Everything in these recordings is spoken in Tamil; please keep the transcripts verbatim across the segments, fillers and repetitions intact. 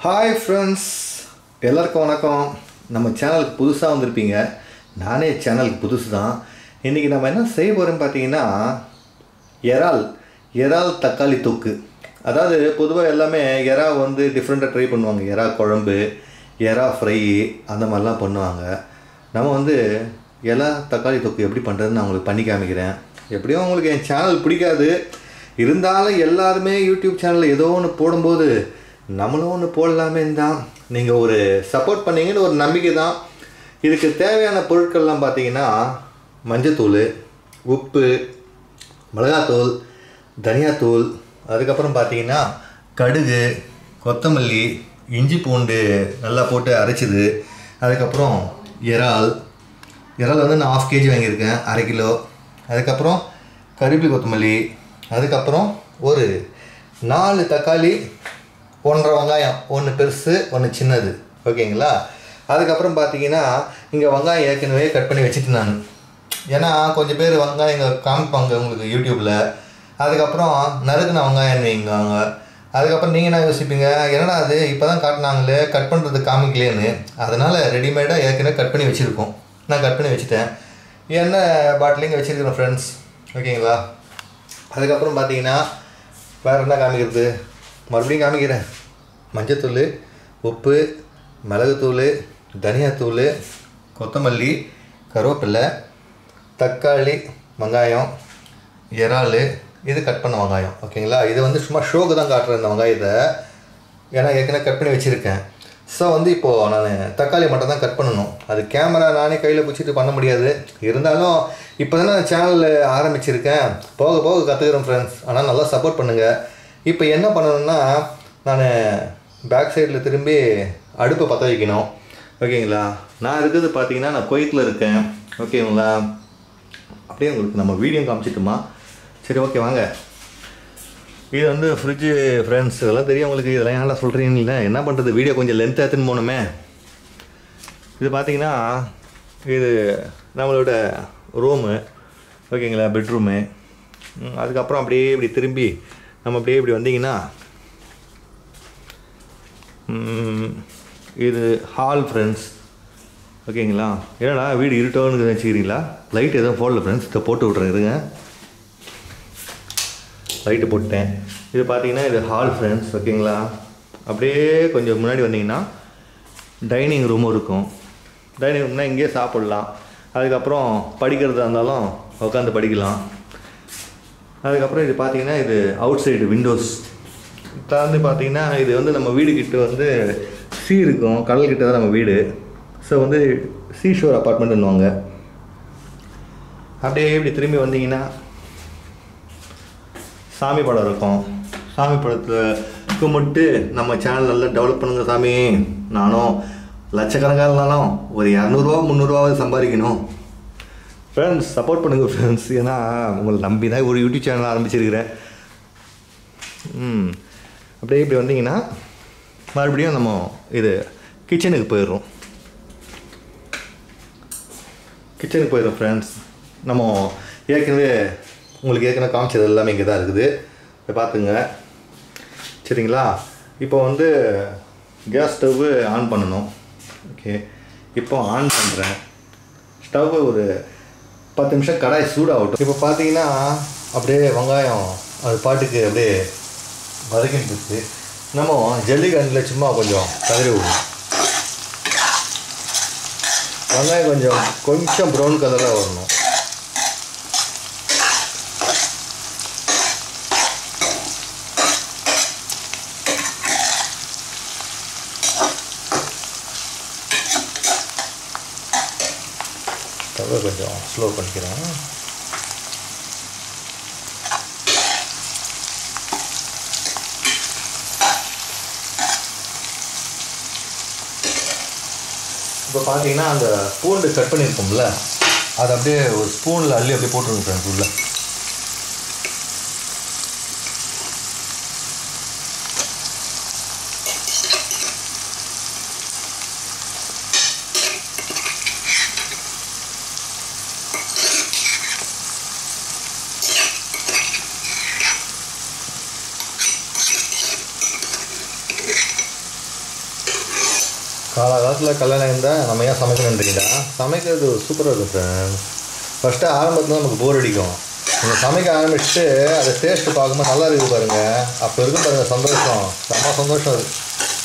Hi friends, எல்லாருக்கும் வணக்கம். நம்ம சேனலுக்கு புதுசா வந்திருப்பீங்க. நானே சேனலுக்கு புதுசு தான். இன்னைக்கு நம்ம என்ன செய்ய போறோம் பாத்தீங்கன்னா இறால் இறால் தக்காளி தொக்கு. அதாவது பொதுவா எல்லாமே இறா வந்து டிஃபரண்டா ட்ரை பண்ணுவாங்க. இறா குழம்பு, இறா ஃப்ரை அந்த மாதிரிலாம் பண்ணுவாங்க. நம்ம வந்து இறா தக்காளி தொக்கு எப்படி பண்றதுன்னு நான் உங்களுக்கு பண்ணி காமிக்கிறேன். எப்படியும் உங்களுக்கு என் சேனல் பிடிக்காது. இருந்தாலும் எல்லாரும் யூடியூப் சேனல்ல ஏதோ ஒன்று போடும்போது நம்மளும் ஒன்று போடலாமே தான் நீங்கள் ஒரு சப்போர்ட் பண்ணீங்கன்னு ஒரு நம்பிக்கை தான். இதுக்கு தேவையான பொருட்கள்லாம் பார்த்தீங்கன்னா மஞ்சத்தூள், உப்பு, மிளகாத்தூள், தனியாத்தூள், அதுக்கப்புறம் பார்த்தீங்கன்னா கடுகு, கொத்தமல்லி, இஞ்சி பூண்டு நல்லா போட்டு அரைச்சிது, அதுக்கப்புறம் இறால் இறால் வந்து நான் ஆஃப் கேஜி வாங்கியிருக்கேன், அரை கிலோ, அதுக்கப்புறம் கறிவேப்பிலை கொத்தமல்லி, அதுக்கப்புறம் ஒரு நாலு தக்காளி, ஒன்றரை வெங்காயம், ஒன்று பெருசு ஒன்று சின்னது, ஓகேங்களா. அதுக்கப்புறம் பார்த்தீங்கன்னா இங்கே வெங்காயம் ஏற்கனவே கட் பண்ணி வச்சுட்டு நான், ஏன்னா கொஞ்சம் பேர் வெங்காயம் இங்கே காமிப்பாங்க உங்களுக்கு யூடியூப்பில், அதுக்கப்புறம் நறுக்குன வெங்காயம் வைங்காங்க. அதுக்கப்புறம் நீங்கள் என்ன யோசிப்பீங்க, என்னடா அது இப்போ தான் காட்டினாங்களே கட் பண்ணுறது காமிக்கலேன்னு. அதனால் ரெடிமேடாக ஏற்கனவே கட் பண்ணி வச்சுருக்கோம். நான் கட் பண்ணி வச்சுட்டேன், எண்ணெய் பாட்டிலிங்க வச்சுருக்கிறேன் ஃப்ரெண்ட்ஸ், ஓகேங்களா. அதுக்கப்புறம் பார்த்தீங்கன்னா வேறு என்ன காமிக்கிறது, மறுபடியும் காமிக்கிறேன். மஞ்சத்தூள், உப்பு, மிளகுத்தூள், தனியாத்தூள், கொத்தமல்லி, கருவேப்பிலை, தக்காளி, வெங்காயம், இறால், இது கட் பண்ண வெங்காயம், ஓகேங்களா. இது வந்து சும்மா ஷோக்கு தான் காட்டுறேன் இந்த வெங்காயத்தை, ஏன்னா ஏற்கனவே கட் பண்ணி வச்சுருக்கேன். ஸோ வந்து இப்போது நான் தக்காளி மட்டும் தான் கட் பண்ணணும். அது கேமரா நானே கையில் பிடிச்சிட்டு பண்ண முடியாது. இருந்தாலும் இப்போ தானே நான் சேனல் ஆரம்பிச்சிருக்கேன், போக போக கற்றுக்குறேன் ஃப்ரெண்ட்ஸ். ஆனால் நல்லா சப்போர்ட் பண்ணுங்கள். இப்போ என்ன பண்ணணும்னா நான் பேக் சைடில் திரும்பி அடுப்பை பற்ற வைக்கணும், ஓகேங்களா. நான் இருக்கிறது பார்த்தீங்கன்னா நான் குவைத்தில் இருக்கேன், ஓகேங்களா. அப்படியே உங்களுக்கு நம்ம வீடியோ காமிச்சிட்டுமா? சரி, ஓகே வாங்க. இது வந்து ஃப்ரிட்ஜு ஃப்ரெண்ட்ஸ், இதெல்லாம் தெரியும் உங்களுக்கு. இதெல்லாம் ஏன்டா சொல்கிறீங்களே, என்ன பண்ணுறது, வீடியோ கொஞ்சம் லென்த்தாக எடுத்துன்னு போகணுமே. இது பார்த்தீங்கன்னா இது நம்மளோட ரூமு, ஓகேங்களா, பெட்ரூமு. அதுக்கப்புறம் அப்படியே இப்படி திரும்பி நம்ம அப்படியே இப்படி வந்தீங்கன்னா இது ஹால் ஃப்ரெண்ட்ஸ், ஓகேங்களா. ஏன்னா வீடு இருட்டோன்னு வச்சுக்கிறீங்களா, லைட் எதுவும் போடல ஃப்ரெண்ட்ஸ், இதை போட்டு விட்றேன் இருங்க. லைட்டு போட்டேன். இது பார்த்தீங்கன்னா இது ஹால் ஃப்ரெண்ட்ஸ், ஓகேங்களா. அப்படியே கொஞ்சம் முன்னாடி வந்தீங்கன்னா டைனிங் ரூமும் இருக்கும். டைனிங் ரூம்னால் இங்கேயே சாப்பிட்லாம். அதுக்கப்புறம் படிக்கிறதா இருந்தாலும் உட்காந்து படிக்கலாம். அதுக்கப்புறம் இது பார்த்தீங்கன்னா இது அவுட் சைடு விண்டோஸ் திறந்து பார்த்தீங்கன்னா இது வந்து நம்ம வீடு கிட்ட வந்து சீ இருக்கும், கடல் கிட்ட தான் நம்ம வீடு. ஸோ வந்து சீ ஷோர் அப்பார்ட்மெண்ட்டுன்னுவாங்க. அப்படியே இப்படி திரும்பி வந்தீங்கன்னா சாமி படம் இருக்கும். சாமி படத்தை கும்பிட்டு நம்ம சேனல் நல்லா டெவலப் பண்ணுங்க சாமி, நானும் லட்சக்கணக்காக இருந்தாலும் ஒரு இரநூறுவா முந்நூறுரூவாவது சம்பாதிக்கணும். ஃப்ரெண்ட்ஸ் சப்போர்ட் பண்ணுங்கள் ஃப்ரெண்ட்ஸ், ஏன்னா உங்களை நம்பி தான் ஒரு யூடியூப் சேனல் ஆரம்பிச்சிருக்கிறேன். ம் அப்படியே இப்படி வந்தீங்கன்னா மறுபடியும் நம்ம இது கிச்சனுக்கு போயிடுறோம். கிச்சனுக்கு போயிடுறோம் ஃப்ரெண்ட்ஸ். நம்ம ஏற்கனவே உங்களுக்கு ஏற்கனவே காமிச்சது எல்லாமே இங்கே தான் இருக்குது, இதை பார்த்துங்க, சரிங்களா. இப்போ வந்து கேஸ் ஸ்டவ்வு ஆன் பண்ணணும். ஓகே, இப்போ ஆன் பண்ணுறேன். ஸ்டவ்வு ஒரு பத்து நிமிஷம் கடாய் சூடாகட்டும். இப்போ பார்த்தீங்கன்னா அப்படியே வெங்காயம் அது பாட்டுக்கு அப்படியே வதக்கிட்டு இருக்குது. நம்ம ஜல்லிக்கண்டில் சும்மா கொஞ்சம் கதறி விடணும். வெங்காயம் கொஞ்சம் கொஞ்சம் ப்ரௌன் கலராக வரணும். ஸ்டவ்வை கொஞ்சம் ஸ்லோ பண்ணிக்கிறேன். இப்போ பார்த்தீங்கன்னா அந்த பூண்டு கட் பண்ணியிருக்கோம்ல, அதை அப்படியே ஒரு ஸ்பூனில் அள்ளி அப்படியே போட்டுருங்க ஃப்ரெண்ட்ஸ் உள்ள. காலகாலத்தில் கல்யாணம் இருந்தால் நம்ம ஏன் சமைக்கணுன்றீங்களா? சமைக்கிறது சூப்பராக இருக்கும் ஃப்ரெண்ட்ஸ். ஃபஸ்ட்டு ஆரம்பத்தில் நமக்கு போர் அடிக்கும். நீங்கள் சமைக்க ஆரம்பிச்சுட்டு அதை டேஸ்ட்டு பார்க்கும்போது நல்லா இருக்குது பாருங்கள். அப்போ இருக்கும் பாருங்கள் சந்தோஷம், செம்ம சந்தோஷம் அது.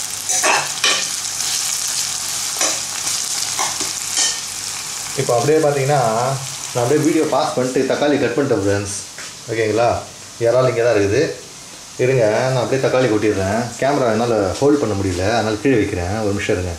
இப்போ அப்படியே பார்த்தீங்கன்னா நான் அப்படியே வீடியோ பாஸ் பண்ணிட்டு தக்காளி கட் பண்ணிட்டேன் ஃப்ரெண்ட்ஸ். ஓகேங்களா? இறால் இங்கே தான் இருக்குது. இருங்க, நான் அப்படியே தக்காளி கொட்டிடுறேன். கேமரா என்னால் ஹோல்ட் பண்ண முடியல, அதனால் கீழே வைக்கிறேன். ஒரு நிமிஷம் இருங்க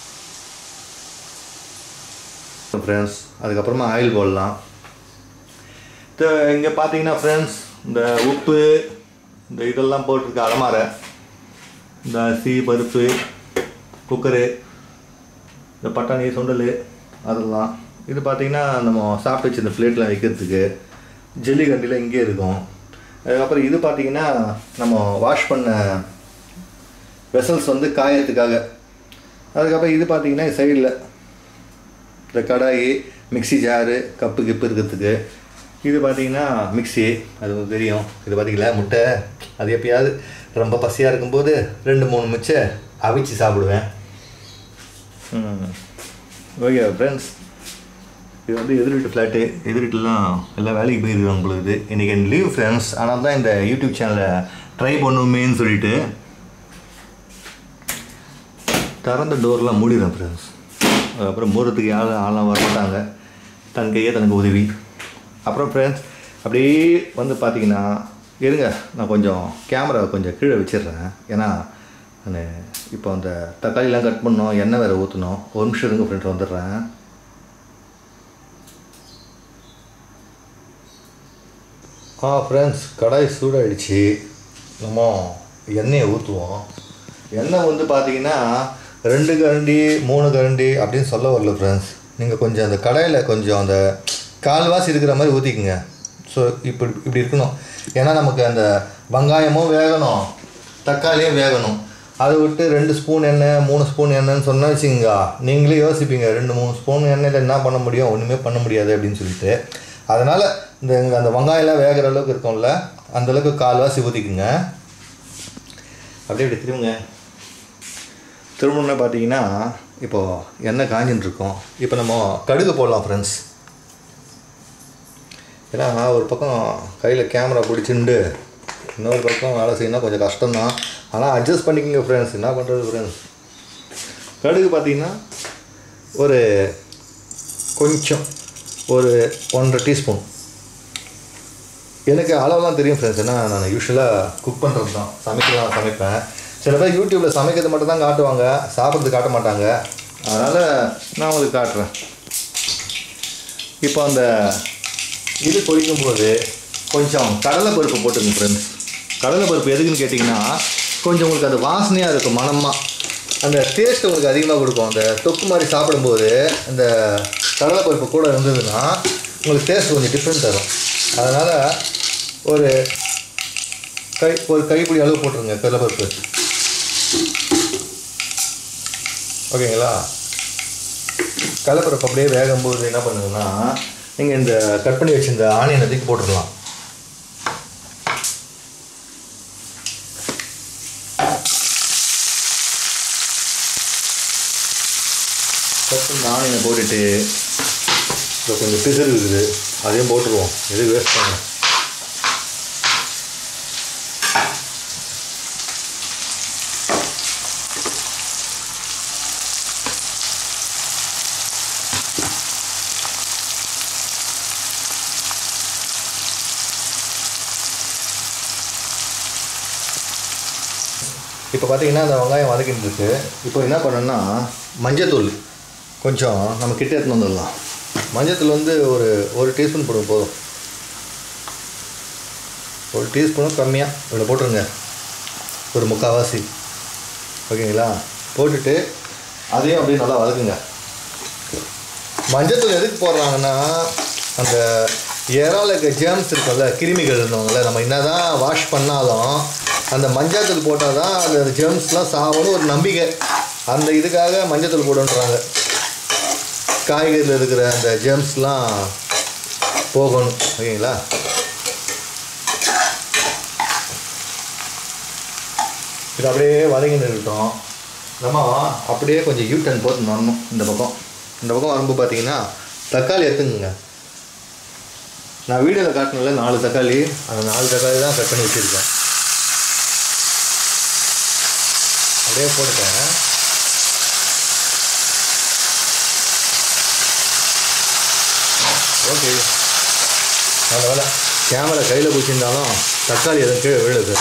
ஃப்ரெண்ட்ஸ். அதுக்கப்புறமா ஆயில் போடலாம். இங்கே பார்த்தீங்கன்னா ஃப்ரெண்ட்ஸ், இந்த உப்பு இந்த இதெல்லாம் போட்டிருக்கு. அலமாரை, இந்த அரிசி பருப்பு, குக்கரு, இந்த பட்டாணி சுண்டல் அதெல்லாம். இது பார்த்திங்கன்னா நம்ம சாப்பிட்டு வச்சு இந்த பிளேட்டில் வைக்கிறதுக்கு ஜெல்லி கண்டியில் இங்கே இருக்கும். அதுக்கப்புறம் இது பார்த்திங்கன்னா நம்ம வாஷ் பண்ண வெசல்ஸ் வந்து காயறதுக்காக. அதுக்கப்புறம் இது பார்த்திங்கன்னா சைடில் இந்த கடாயி, மிக்சி ஜாரு, கப்பு கிப்பு இருக்கிறதுக்கு. இது பார்த்திங்கன்னா மிக்சி, அது தெரியும். இது பார்த்திங்களா முட்டை, அது எப்பயாவது ரொம்ப பசியாக இருக்கும்போது ரெண்டு மூணு மிச்சை அவிச்சு சாப்பிடுவேன். ஓகே ஃப்ரெண்ட்ஸ், இது வந்து எதிர் வீட்டு ஃப்ளாட்டு. எதிர் வீட்டிலலாம் எல்லாம் வேலைக்கு போயிருக்காங்க உங்களுக்கு. இன்றைக்கி என் லீவ் ஃப்ரெண்ட்ஸ். ஆனால் தான் இந்த யூடியூப் சேனலை ட்ரை பண்ணுமேன்னு சொல்லிட்டு திறந்த டோர்லாம் மூடிடுறேன் ஃப்ரெண்ட்ஸ். அதுக்கப்புறம் மூடுறதுக்கு யாரும் ஆளாக வரமாட்டாங்க, தன் கையே தனக்கு உதவி. அப்புறம் ஃப்ரெண்ட்ஸ் அப்படியே வந்து பார்த்தீங்கன்னா இருங்க, நான் கொஞ்சம் கேமரா கொஞ்சம் கீழே வச்சிடுறேன். ஏன்னா நான் இப்போ அந்த தக்காளிலாம் கட் பண்ணோம், எண்ணெய் வேறு ஊற்றணும். ஒரு நிமிஷம் இருங்க ஃப்ரெண்ட்ஸ், வந்துடுறேன். ஆ ஃப்ரெண்ட்ஸ், கடாய் சூடாகிடுச்சு. நம்ம எண்ணெயை ஊற்றுவோம். எண்ணெய் வந்து பார்த்தீங்கன்னா ரெண்டு கரண்டி மூணு கரண்டி அப்படின்னு சொல்ல வரல ஃப்ரெண்ட்ஸ். நீங்கள் கொஞ்சம் அந்த கடாயில் கொஞ்சம் அந்த கால்வாசி இருக்கிற மாதிரி ஊற்றிக்குங்க. ஸோ இப்படி இப்படி இருக்கணும். ஏன்னா நமக்கு அந்த வெங்காயமும் வேகணும், தக்காளியும் வேகணும். அதை விட்டு ரெண்டு ஸ்பூன் எண்ணெய் மூணு ஸ்பூன் எண்ணெய்ன்னு சொன்னால் வச்சுங்க, நீங்களே யோசிப்பீங்க ரெண்டு மூணு ஸ்பூன் எண்ணெயில் என்ன பண்ண முடியும், ஒன்றுமே பண்ண முடியாது அப்படின்னு சொல்லிட்டு. அதனால் இந்த அந்த வெங்காயம்லாம் வேகிற அளவுக்கு இருக்கும்ல, அந்தளவுக்கு கால்வாசி ஊற்றிக்குங்க. அப்படியே இப்படி திரும்புங்க. திரும்பணுன்னு பார்த்தீங்கன்னா இப்போது எண்ணெய் காஞ்சின்னு இருக்கோம். இப்போ நம்ம கடுகு போடலாம் ஃப்ரெண்ட்ஸ். ஏன்னா ஒரு பக்கம் கையில் கேமரா பிடிச்சிண்டு இன்னொரு பக்கம் வேலை செய்யணும், கொஞ்சம் கஷ்டம்தான். ஆனால் அட்ஜஸ்ட் பண்ணிக்கோங்க ஃப்ரெண்ட்ஸ், என்ன பண்ணுறது ஃப்ரெண்ட்ஸ். கடுகு பார்த்திங்கன்னா ஒரு கொஞ்சம் ஒரு ஒன்றரை டீஸ்பூன். எனக்கு அளவெல்லாம் தெரியும் ஃப்ரெண்ட்ஸ், ஏன்னா நான் யூஸ்வலாக குக் பண்ணுறது தான், சமைக்கலாம் சமைப்பேன். சில பேர் யூடியூப்பில் சமைக்கிறது மட்டும் தான் காட்டுவாங்க, சாப்பிட்றது காட்ட மாட்டாங்க. அதனால் நான் உங்களுக்கு காட்டுறேன். இப்போ அந்த இது கொதிக்கும்போது கொஞ்சம் கடலைப்பருப்பு போட்டுங்க ஃப்ரெண்ட்ஸ். கடலைப்பருப்பு எதுக்குன்னு கேட்டிங்கன்னா கொஞ்சம் உங்களுக்கு அது வாசனையாக இருக்கும், மணமாக அந்த டேஸ்ட் உங்களுக்கு அதிகமாக கொடுக்கும். அந்த தொக்கு மாதிரி சாப்பிடும்போது அந்த கடலைப்பருப்பு கூட இருந்ததுன்னா உங்களுக்கு டேஸ்ட் கொஞ்சம் டிஃப்ரெண்ட் தரும். அதனால் ஒரு கை ஒரு கைப்பிடி அளவு போட்டுருங்க கடலைப்பருப்பு. ஓகேங்களா? கடலைப்பருப்பு அப்படியே வேகும்போது என்ன பண்ணுங்கன்னா நீங்கள் இந்த கட் பண்ணி வச்சு இந்த ஆனியனை தூக்கி போட்டுடலாம். ஃபஸ்ட்டு இந்த ஆனியனை போட்டுட்டு இப்போ கொஞ்சம் பிசு இருக்குது, அதையும் போட்டுருவோம். எது வேஸ்ட் பண்ண. இப்போ பார்த்தீங்கன்னா அந்த வெங்காயம் வதக்கிட்டு இருக்கு. இப்போ என்ன பண்ணணும்னா மஞ்சத்தூள் கொஞ்சம் நம்ம கிட்ட எடுத்துன்னு வந்துடலாம். மஞ்சத்தூள் வந்து ஒரு ஒரு டீஸ்பூன் போடுங்க போதும். ஒரு டீஸ்பூனும் கம்மியாக இவ்வளோ போட்டுருங்க, ஒரு முக்கால்வாசி. ஓகேங்களா? போட்டுட்டு அதையும் அப்படியே நல்லா வதக்குங்க. மஞ்சத்தூள் எதுக்கு போடுறாங்கன்னா அந்த இறால இருக்க ஜேம்ஸ் இருக்குல்ல, கிருமிகள் இருந்தவங்கள நம்ம என்ன தான் வாஷ் பண்ணாலும் அந்த மஞ்சத்தூள் போட்டால் தான் அந்த ஜெர்ம்ஸ்லாம் சாகணும்னு ஒரு நம்பிக்கை. அந்த இதுக்காக மஞ்சத்தூள் போடுன்றாங்க. காய்கறியில் இருக்கிற அந்த ஜெர்ம்ஸ்லாம் போகணும். ஓகேங்களா? இது அப்படியே வதங்கி நிறுத்தோம். நம்ம அப்படியே கொஞ்சம் யூ டர்ன் போட்டு வரணும். இந்த பக்கம் இந்த பக்கம் வரும்போது பார்த்தீங்கன்னா தக்காளி எடுத்துங்க. நான் வீடியோவில் காட்டினல நாலு தக்காளி, அந்த நாலு தக்காளி தான் கட் பண்ணி வச்சுருக்கேன். அப்படியே போட்டுட்டேன். ஓகே, நல்ல வேலை கேமரா கையில் பிடிச்சிருந்தாலும் தக்காளி எதுவும் கீழே விழுது.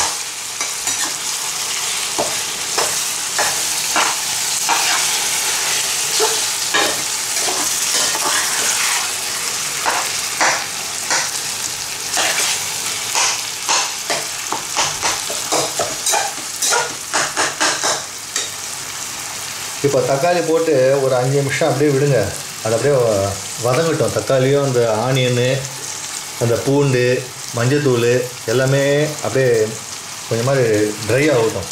இப்போ தக்காளி போட்டு ஒரு அஞ்சு நிமிஷம் அப்படியே விடுங்க. அது அப்படியே வதங்கட்டும். தக்காளியும் அந்த ஆனியனு, அந்த பூண்டு, மஞ்சத்தூள் எல்லாமே அப்படியே கொஞ்சம் மாதிரி ட்ரை ஆகட்டும்.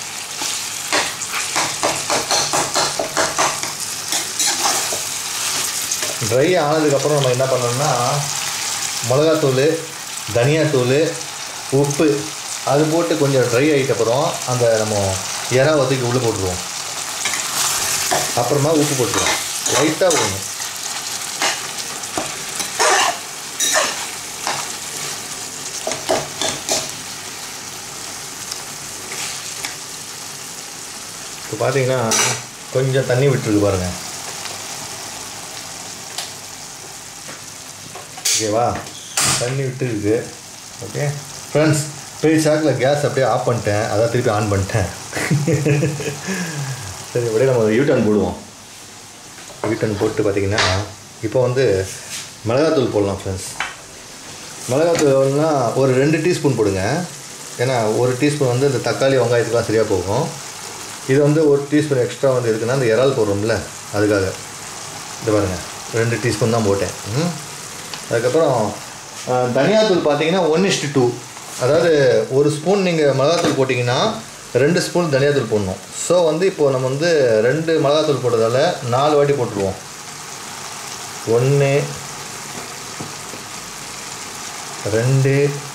ட்ரை ஆனதுக்கப்புறம் நம்ம என்ன பண்ணோம்னா மிளகாத்தூள், தனியாத்தூள், உப்பு அது போட்டு கொஞ்சம் ட்ரை ஆகிட்டப்புறம் அந்த நம்ம இறா வதக்கி உள்ளே போட்டுருவோம். அப்புறமா உப்பு போட்டுருவோம். லைட்டாக போடணும். இப்போ பார்த்தீங்கன்னா கொஞ்சம் தண்ணி விட்டுருக்கு பாருங்கள். ஓகேவா, தண்ணி விட்டுருக்கு. ஓகே ஃப்ரெண்ட்ஸ், பெரிய சாக்கில் கேஸ் அப்படியே ஆஃப் பண்ணிட்டேன். அதான் திருப்பி ஆன் பண்ணிட்டேன். சரி, அப்படியே நம்ம யூ டர்ன் போடுவோம். யூ டர்ன் போட்டு பார்த்திங்கன்னா இப்போ வந்து மிளகாத்தூள் போடலாம் ஃப்ரெண்ட்ஸ். மிளகாத்தூள்னா ஒரு ரெண்டு டீஸ்பூன் போடுங்க. ஏன்னா ஒரு டீஸ்பூன் வந்து இந்த தக்காளி வெங்காயத்துக்குலாம் சரியாக போகும். இது வந்து ஒரு டீஸ்பூன் எக்ஸ்ட்ரா வந்து இருக்குன்னா அந்த இறால் போடுறோம்ல, அதுக்காக இது பாருங்கள், ரெண்டு டீஸ்பூன் தான் போட்டேன். அதுக்கப்புறம் தனியாத்தூள் பார்த்தீங்கன்னா ஒன் இஸ்டு டூ, அதாவது ஒரு ஸ்பூன் நீங்கள் மிளகாத்தூள் போட்டிங்கன்னா ரெண்டு ஸ்பூன் தனியாத்தூள் போடணும். ஸோ வந்து இப்போது நம்ம வந்து ரெண்டு மிளகாத்தூள் போட்டதால் நாலு வாட்டி போட்டுருவோம். ஒன்று, ரெண்டு,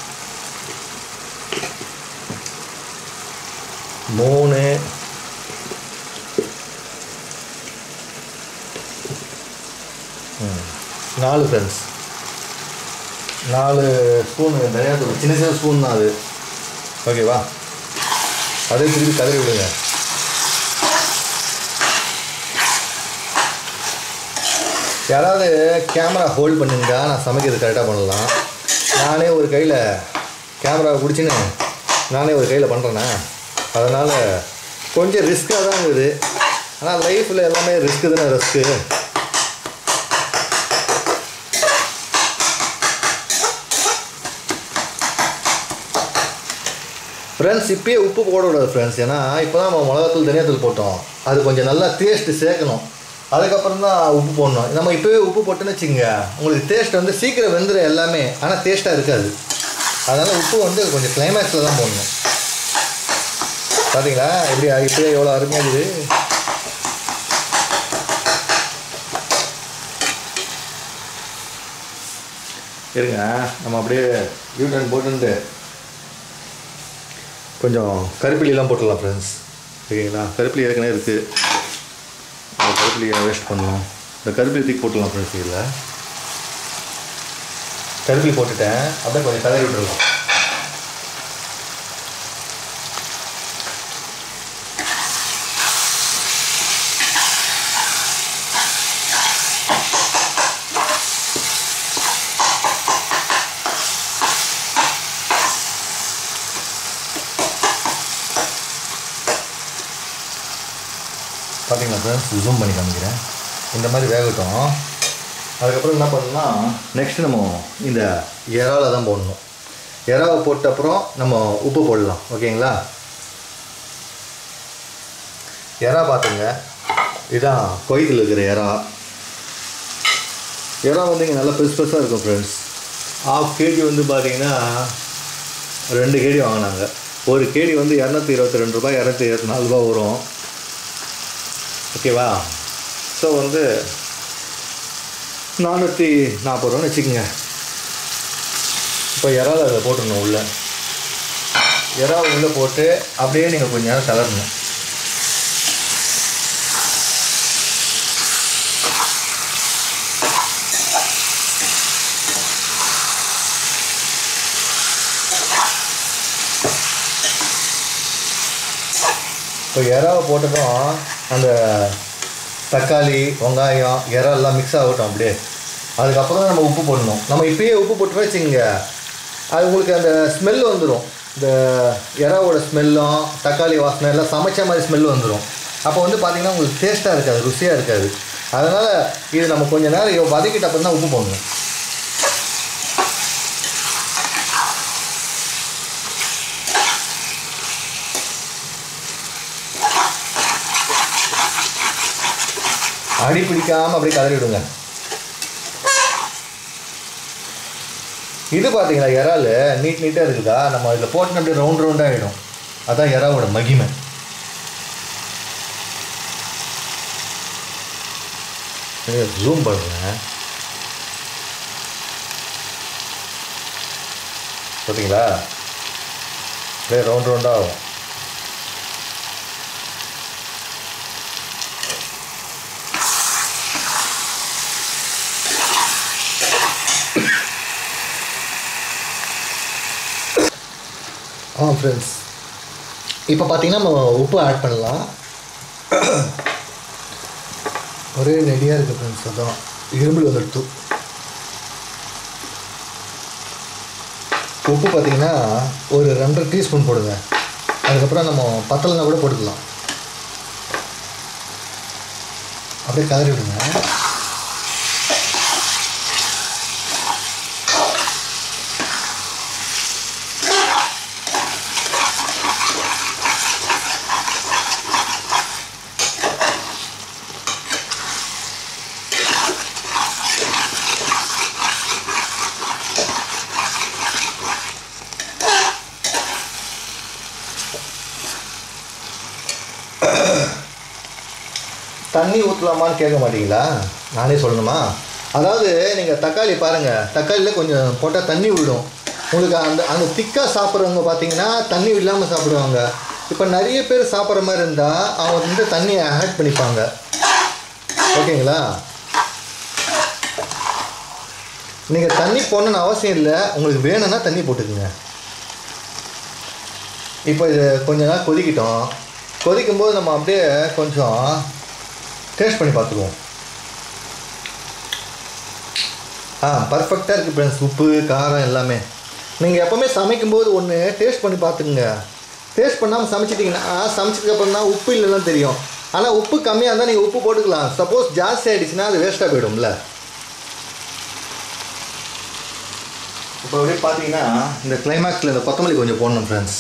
மூணு, நாலு ஃப்ரெண்ட்ஸ். நாலு ஸ்பூன் தனியாத்தூள், சின்ன சின்ன ஸ்பூன் தான் அது. ஓகேவா, அதே திருப்பி கதறி விடுங்க. யாராவது கேமரா ஹோல்ட் பண்ணிருந்தா நான் சமைக்கிறது கரெக்டாக பண்ணலாம். நானே ஒரு கையில் கேமரா பிடிச்சின்னு நானே ஒரு கையில் பண்ணுறேண்ணே. அதனால் கொஞ்சம் ரிஸ்க்காக தான் இருக்குது. ஆனால் லைஃப்பில் எல்லாமே ரிஸ்க்கு தானே. Risk friends. இப்போயே உப்பு போடக்கூடாது ஃப்ரெண்ட்ஸ். ஏன்னா இப்போ தான் நம்ம மிளகாத்தூள் தனியாத்தூள் போட்டோம். அது கொஞ்சம் நல்லா டேஸ்ட்டு சேர்க்கணும். அதுக்கப்புறம் தான் உப்பு போடணும். நம்ம இப்போவே உப்பு போட்டோன்னு வச்சுங்க, உங்களுக்கு டேஸ்ட் வந்து சீக்கிரம் வெந்துடும் எல்லாமே, ஆனால் டேஸ்ட்டாக இருக்காது. அதனால் உப்பு வந்து கொஞ்சம் கிளைமேக்ஸில் தான் போடணும். பார்த்தீங்களா எப்படி இப்போயே எவ்வளோ அருமையாக இருக்குது. இருங்க, நம்ம அப்படியே யூ டர்ன் போட்டு கொஞ்சம் கருப்பிலிலாம் போட்டுடலாம் ஃப்ரெண்ட்ஸ். ஓகேங்களா, கருப்பிலி ஏற்கனவே இருக்குது. அந்த கருப்பிலியை வேஸ்ட் பண்ணலாம். இந்த கருப்பிலி தூக்கி போட்டுடலாம் ஃப்ரெண்ட்ஸ். இதில் கருப்பிலி போட்டுட்டேன். அப்படியே கொஞ்சம் கலரி விட்டுருலாம். பார்த்தீங்களா ஃப்ரெண்ட்ஸ், ஜூம் பண்ணி காமிக்கிறேன். இந்த மாதிரி வேகட்டும். அதுக்கப்புறம் என்ன பண்ணணும்னா நெக்ஸ்ட்டு நம்ம இந்த இறாலை தான் போடணும். இறாவை போட்ட அப்புறம் நம்ம உப்பு போடலாம். ஓகேங்களா, இறா பார்த்துங்க, இதுதான் கோயத்தில் இருக்கிற இறா. இறா வந்து இங்கே நல்லா பெருசு பெருசாக இருக்கும் ஃப்ரெண்ட்ஸ். ஆஃப் கேஜி வந்து பார்த்தீங்கன்னா ரெண்டு கேடி வாங்கினாங்க. ஒரு கேடி வந்து இரநூத்தி இருபத்தி ரெண்டு ரூபாய் இரநூத்தி இருபத்தி நாலு ரூபா வரும். ஓகேவா, ஸோ வந்து நானூற்றி நாற்பது ரூபான்னு வச்சுக்கோங்க. இப்போ இறால் அதில் போட்டுடணும். உள்ளே இறால் உள்ளே போட்டு அப்படியே நீங்கள் கொஞ்சம் நேரம் கலரணும். இப்போ இறாவை போட்டதும் அந்த தக்காளி வெங்காயம் இறால்லாம் மிக்ஸ் ஆகட்டும் அப்படியே. அதுக்கப்புறம் தான் நம்ம உப்பு போடணும். நம்ம இப்போயே உப்பு போட்டு வச்சுங்க, அது உங்களுக்கு அந்த ஸ்மெல் வந்துடும். இந்த இறாவோட ஸ்மெல்லும் தக்காளி வாசனை எல்லாம் சமைச்ச மாதிரி ஸ்மெல் வந்துடும். அப்போ வந்து பார்த்திங்கன்னா உங்களுக்கு டேஸ்ட்டாக இருக்காது, ருசியாக இருக்காது. அதனால் இது நம்ம கொஞ்சம் நேரம் வதக்கிட்ட அப்புறம் தான் உப்பு போடணும். அடி பிடிக்காமல் அப்படியே கதறி விடுங்க. இது பார்த்தீங்களா இறால் நீட் நீட்டாக இருக்குதா, நம்ம இதில் போட்டு அப்படியே ரவுண்ட் ரவுண்டாக ஆகிடும். அதுதான் இறாவோட மகிமை. ஜூம் பண்ணுங்க, பார்த்தீங்களா அப்படியே ரவுண்ட் ரவுண்டாக ஆகும். ஆ ஃப்ரெண்ட்ஸ், இப்போ பார்த்தீங்கன்னா நம்ம உப்பு ஆட் பண்ணலாம். ஒரே நெடியாக இருக்குது ஃப்ரெண்ட்ஸ், அதான் இரும்பு வந்துடுத்து. உப்பு பார்த்தீங்கன்னா ஒரு ரெண்டரை டீஸ்பூன் போடுங்க. அதுக்கப்புறம் நம்ம பத்தலைனா கூட போட்டுக்கலாம். அப்படியே கதறி விடுங்க. தண்ணி ஊற்றலாமான்னு கேட்க மாட்டீங்களா? நானே சொல்லணுமா? அதாவது நீங்கள் தக்காளி பாருங்கள், தக்காளியில் கொஞ்சம் போட்டால் தண்ணி விடும். உங்களுக்கு அந்த அந்த திக்காக சாப்பிட்றவங்க பார்த்தீங்கன்னா தண்ணி இல்லாமல் சாப்பிடுவாங்க. இப்போ நிறைய பேர் சாப்பிட்ற மாதிரி இருந்தால் அவங்க வந்து தண்ணியை ஆட் பண்ணிப்பாங்க. ஓகேங்களா? நீங்கள் தண்ணி போடணுன்னு அவசியம் இல்லை, உங்களுக்கு வேணும்னா தண்ணி போட்டுக்குங்க. இப்போ இது கொஞ்ச நாள் கொதிக்கிட்டோம். கொதிக்கும்போது நம்ம அப்படியே கொஞ்சம் டேஸ்ட் பண்ணி பார்த்துக்குவோம். ஆ பர்ஃபெக்டாக இருக்குது ஃப்ரெண்ட்ஸ், உப்பு காரம் எல்லாமே. நீங்கள் எப்போவுமே சமைக்கும்போது ஒன்று டேஸ்ட் பண்ணி பார்த்துக்குங்க. டேஸ்ட் பண்ணாமல் சமைச்சிட்டிங்கன்னா சமைச்சதுக்கப்புறம் தான் உப்பு இல்லைன்னு தெரியும். ஆனால் உப்பு கம்மியாக இருந்தால் நீங்கள் உப்பு போட்டுக்கலாம். சப்போஸ் ஜாஸ்தி ஆகிடுச்சுன்னா அது வேஸ்ட்டாக போயிடும்ல. இப்போ அப்படியே பார்த்தீங்கன்னா இந்த கிளைமேக்ஸில் இந்த கொத்தமல்லி கொஞ்சம் போடணும் ஃப்ரெண்ட்ஸ்.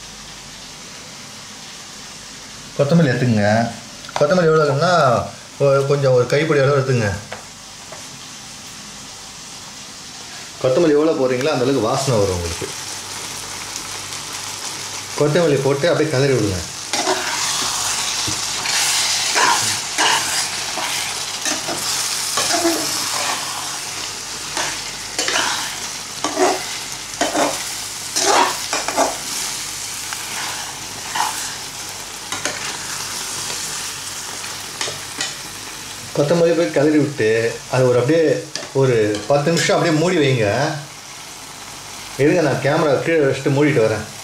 கொத்தமல்லி எடுத்துங்க. கொத்தமல்லி எவ்வளோ இருக்குன்னா கொஞ்சம் ஒரு கைப்பிடி அளவு எடுத்துங்க. கொத்தமல்லி எவ்வளோ போடுறீங்களோ அந்தளவுக்கு வாசனை வரும் உங்களுக்கு. கொத்தமல்லி போட்டு அப்படியே கலரி விடுங்க. கொத்தமல்லி போய் கிளறி விட்டு அது ஒரு அப்படியே ஒரு பத்து நிமிஷம் அப்படியே மூடி வைங்க. இருங்க, நான் கேமரா கீழே வச்சுட்டு மூடிட்டு வரேன்.